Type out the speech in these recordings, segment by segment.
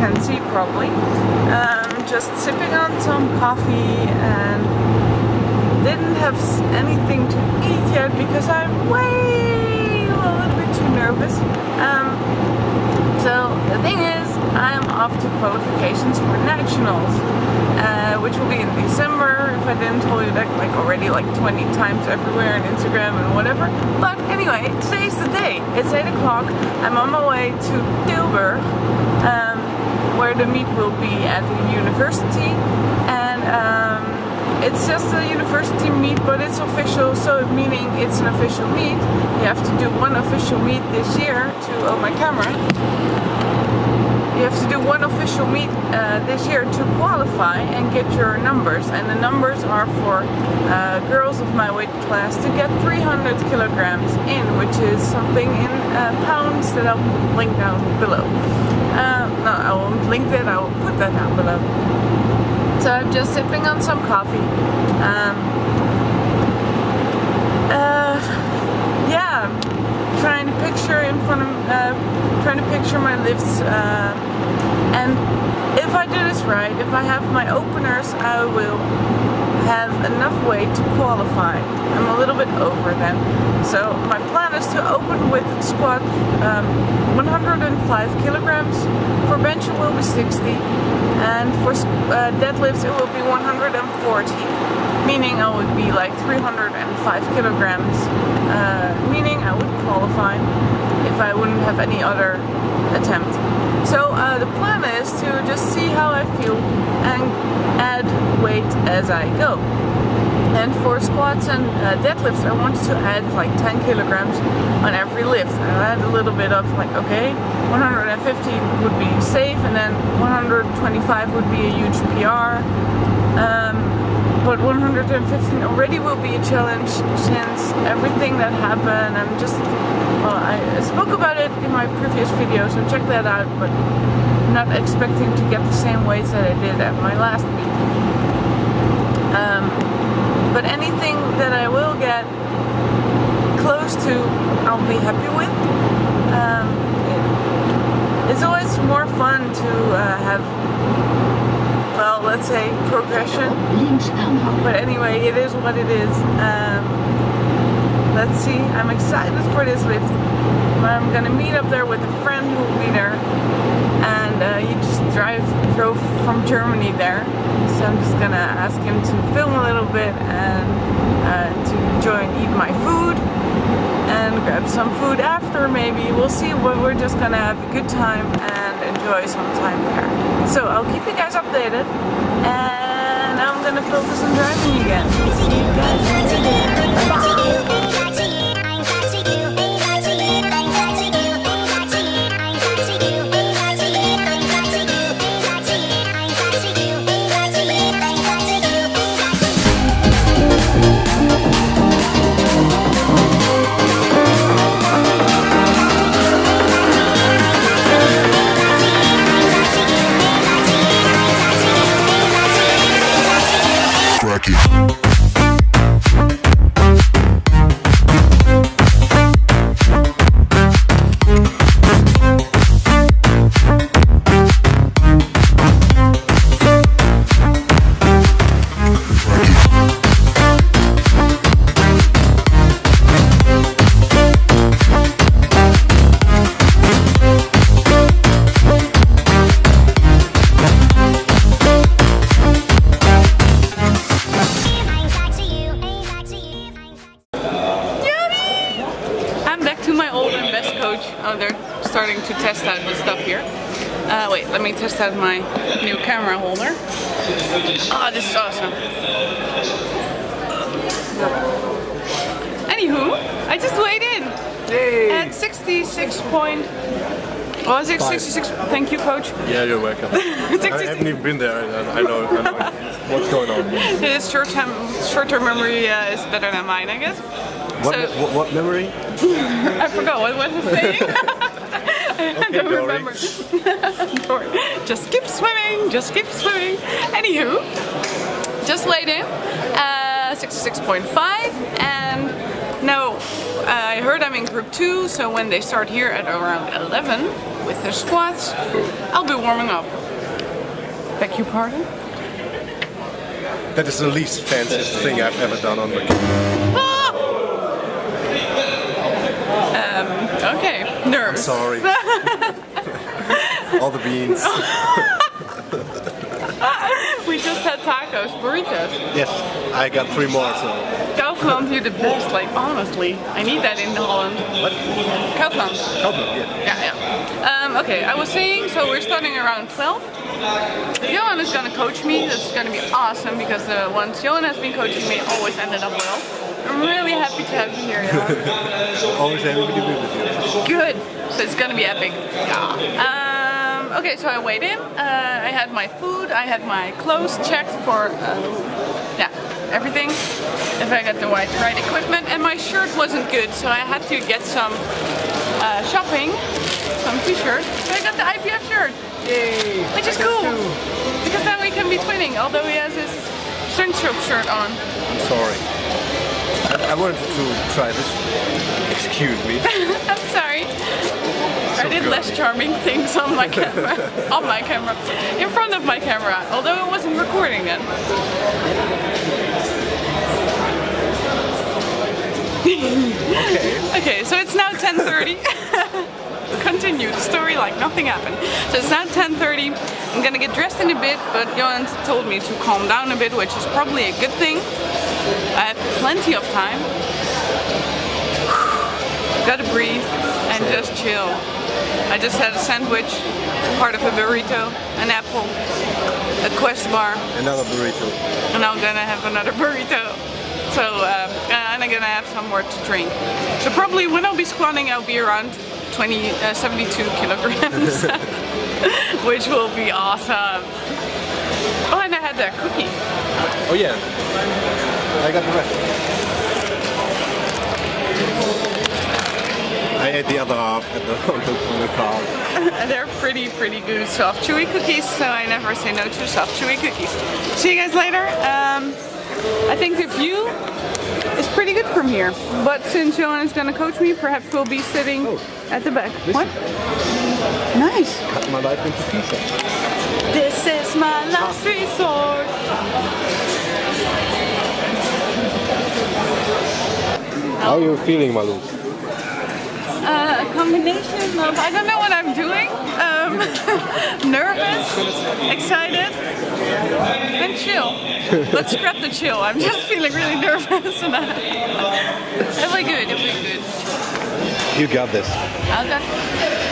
can see probably. Just sipping on some coffee and didn't have anything to eat yet because I'm a little bit too nervous. So the thing is, I'm off to qualifications for nationals, which will be in December. If I didn't tell you that like already like 20 times everywhere on Instagram and whatever. But anyway, today's the day. It's 8 o'clock. I'm on my way to Tilburg, where the meet will be at the university, and it's just a university meet, but it's official, so meaning it's an official meet. You have to do one official meet this year to, oh my camera, you have to do one official meet this year to qualify and get your numbers, and the numbers are for girls of my weight class to get 300 kilograms in, which is something in pounds that I'll link down below. No, I won't link that, I will put that down below. So I'm just sipping on some coffee. Yeah, trying to picture in front of, trying to picture my lifts. And if I do this right, if I have my openers, I will have enough weight to qualify. I'm a little bit over then. So my plan is to open with squat 105 kilograms. For bench it will be 60, and for deadlifts it will be 140, meaning I would be like 305 kilograms, meaning I would qualify if I wouldn't have any other attempt. So the plan is to just see how I feel and add weight as I go. And for squats and deadlifts, I wanted to add like 10 kilograms on every lift. I had a little bit of like, okay, 150 would be safe, and then 125 would be a huge PR. But 115 already will be a challenge since everything that happened, and just, well, I spoke about it in my previous video, so check that out, but I'm not expecting to get the same weights that I did at my last meet. But anything that I will get close to, I'll be happy with. It's always more fun to have, well, let's say progression. But anyway, it is what it is. Let's see, I'm excited for this lift. I'm gonna meet up there with a friend who will be there, and he just drove from Germany there. So I'm just gonna ask him to film a little bit and to enjoy and eat my food and grab some food after maybe. We'll see, but we're just gonna have a good time and enjoy some time there. So I'll keep you guys updated, and I'm gonna focus on driving again. See you guys later. Bye-bye. Oh, they're starting to test out the stuff here. Wait, let me test out my new camera holder. Oh, this is awesome. Anywho, I just weighed in at 66 point. Oh, is it 66? Thank you, coach. Yeah, you're welcome. I haven't even been there. I know what's going on. His short-term memory is better than mine, I guess. What memory? I forgot. What was the thing? I don't remember. Just keep swimming. Just keep swimming. Anywho, just weighed in 66.5, and now I heard I'm in group 2, so when they start here at around 11 with their squats, I'll be warming up. Beg your pardon? That is the least fanciest thing I've ever done on my camera. Okay, nerves. Sorry. All the beans. We just had tacos, burritos. Yes, I got 3 more, so. Kaufland, you're the best, like honestly. I need that in Holland. What? Kaufland. Kaufland, yeah. Yeah. Okay, I was saying, so we're starting around 12. Johan is gonna coach me. This is gonna be awesome because the ones Johan has been coaching me always ended up well. I'm really happy to have you here, Johan. Always happy to be with you. Good. So it's gonna be epic. Yeah. Okay, so I weighed in. I had my food. I had my clothes checked for everything. If I got the right equipment, and my shirt wasn't good, so I had to get some shopping, some t-shirts. So I got the IPF shirt. Yay! Which is cool. Because then we can be twinning, although he has his Sunshop shirt on. I'm sorry. I wanted to try this. Excuse me. I'm sorry. I did less charming things on my camera. On my camera. In front of my camera. Although it wasn't recording then. Okay, so it's now 10:30. Continue the story like nothing happened. So it's now 10:30. I'm gonna get dressed in a bit, but Johan told me to calm down a bit, which is probably a good thing. I have plenty of time. Gotta breathe and just chill. I just had a sandwich, part of a burrito, an apple, a Quest bar. Another burrito. And I'm gonna have another burrito. So, and I'm gonna have some more to drink. So probably when I'll be squatting, I'll be around 72 kilograms, which will be awesome. Oh, and I had that cookie. Oh yeah, I got the rest. I ate the other half on the car. They're pretty good soft chewy cookies, so I never say no to soft chewy cookies. See you guys later. I think the view is pretty good from here, but since Johan is gonna coach me, perhaps we'll be sitting at the back. What? Nice. Cut my life into pieces. This is my last resort. How are you feeling, Malu? A combination of, I don't know what I'm doing, nervous, excited, and chill. Let's scrap the chill. I'm just feeling really nervous and it'll be good, it'll be good. You got this. I'll got this.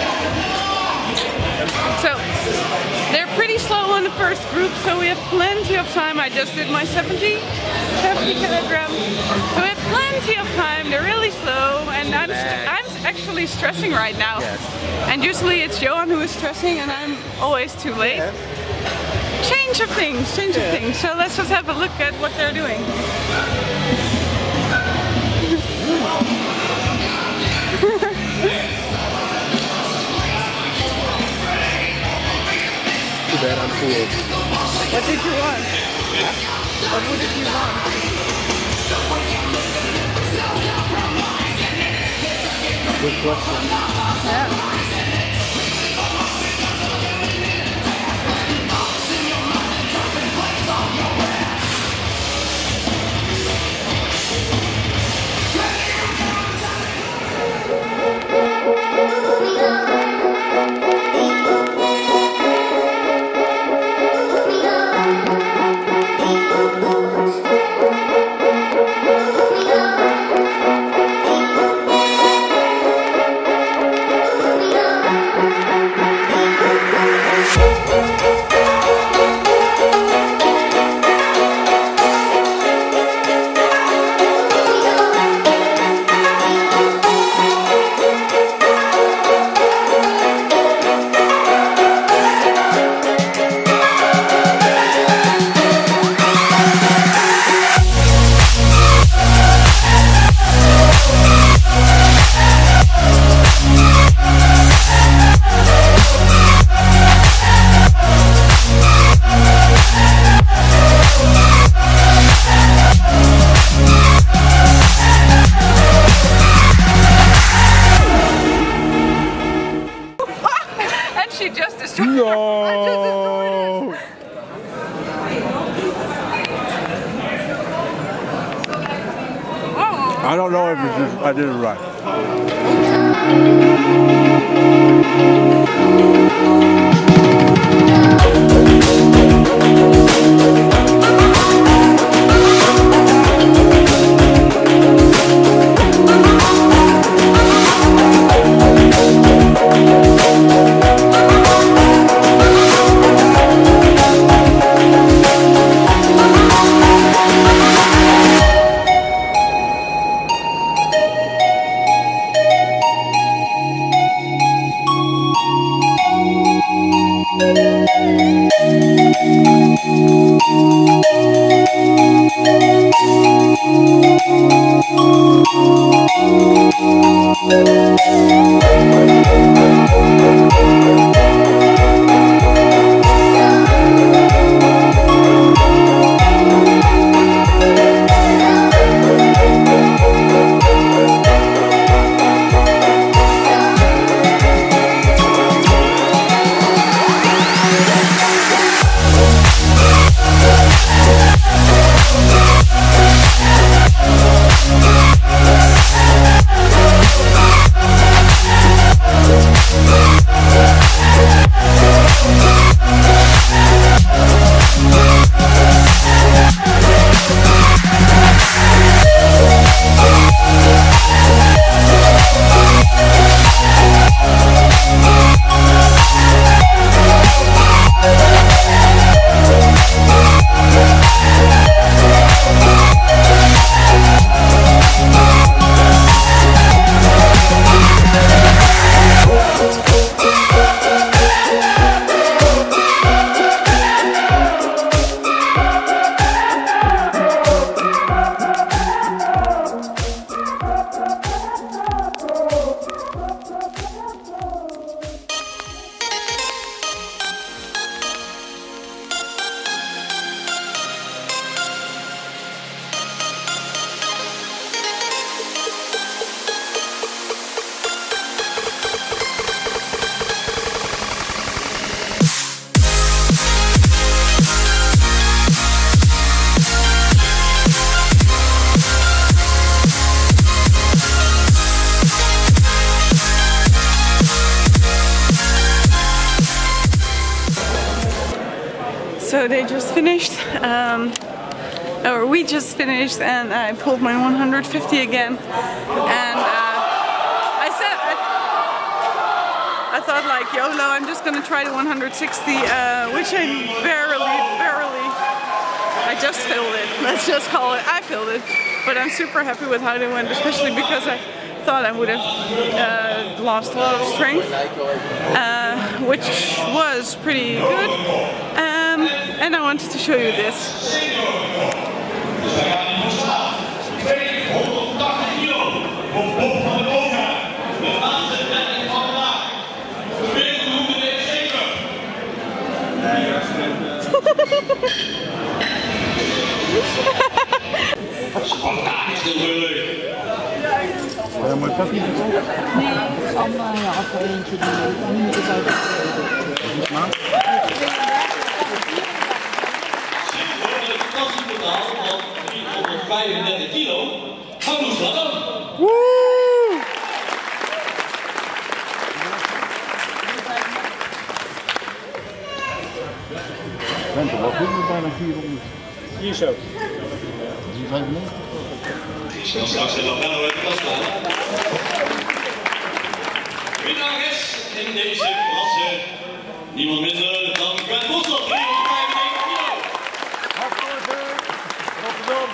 So, they're pretty slow on the first group, so we have plenty of time. I just did my 70 kilograms. So we have plenty of time. They're really slow, and I'm actually stressing right now. Yes. And usually it's Johan who is stressing, and I'm always too late. Yeah. Change of things. So let's just have a look at what they're doing. Too bad I'm cool. What did you want? What did you want? Good question. Yeah. doing No. it. I just is doing it. I don't know if it's just, I did it right. So they just finished, or we just finished, and I pulled my 150 again. And I thought like, YOLO, I'm just gonna try the 160, which I barely, I just filled it. Let's just call it, I filled it. But I'm super happy with how they went, especially because I thought I would have lost a lot of strength, which was pretty good. And I wanted to show you this. Ja, maar dat niet zo. Nee, Anna, ja, of er eentje die niet is uit. Totaal van 335 kilo. Gaan we dat dan? Woe! Vincent, wat doen we bijna 400? Hier zo. 395. Ik zal straks nog wel uit de kast halen. Winnares in deze klasse. Niemand minder dan Brad Bosloff, 395 kilo. Hartstikke Rotterdam.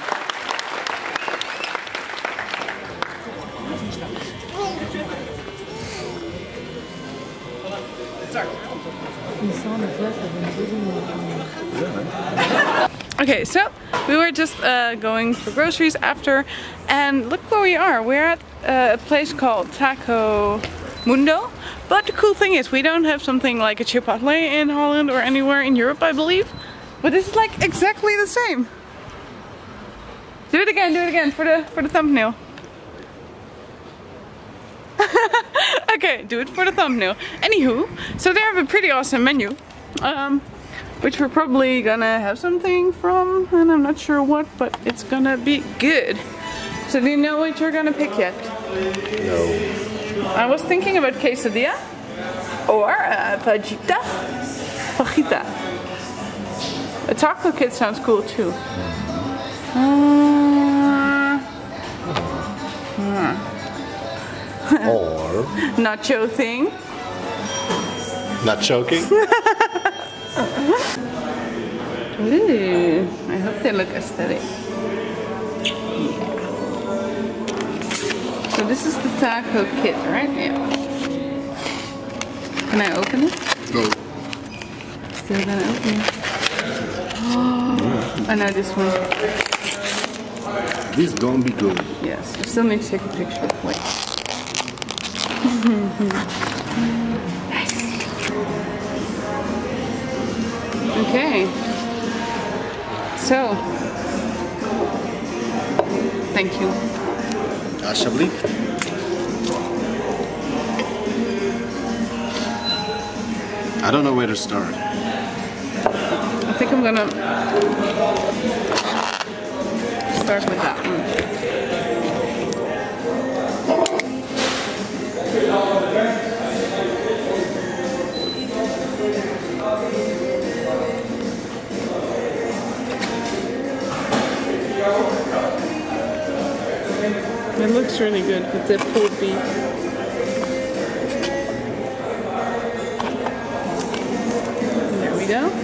Okay, so we were just going for groceries after, and look where we are. We're at a place called Taco Mundo. But the cool thing is we don't have something like a Chipotle in Holland or anywhere in Europe, I believe. But this is like exactly the same. Do it again for the thumbnail. I Okay, do it for the thumbnail. Anywho, so they have a pretty awesome menu. Which we're probably gonna have something from, and I'm not sure what, but it's gonna be good. So do you know what you're gonna pick yet? No. I was thinking about quesadilla or fajita. Fajita. A taco kit sounds cool too. Or Nacho thing. not choking. Ooh, I hope they look aesthetic. Yeah. So this is the taco kit, right? Yeah. Can I open it? No. Still gonna open it. Oh, I know this one. This gonna be good. Yes, I still need to take a picture. Wait. Nice. Okay. So, thank you. Alsjeblieft. I don't know where to start. I think I'm gonna start with that one. It looks really good with the pulled beef. There we go.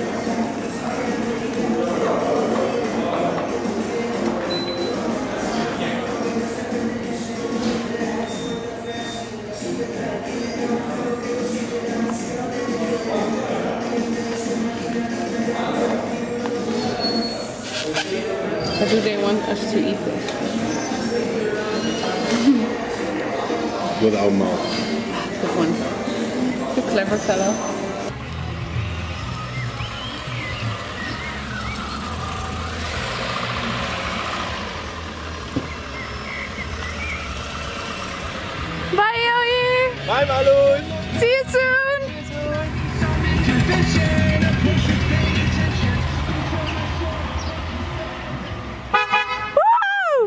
How do they want us to eat this? With our mouth. Good one. You clever fellow. Bye, Johi! Bye, Malou! See you soon! Woo!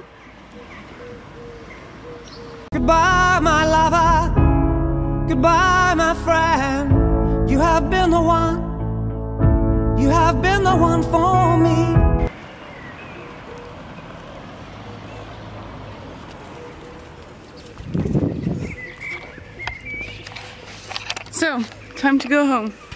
Goodbye, my lover. Goodbye, my friend. You have been the one. You have been the one for me. So, time to go home.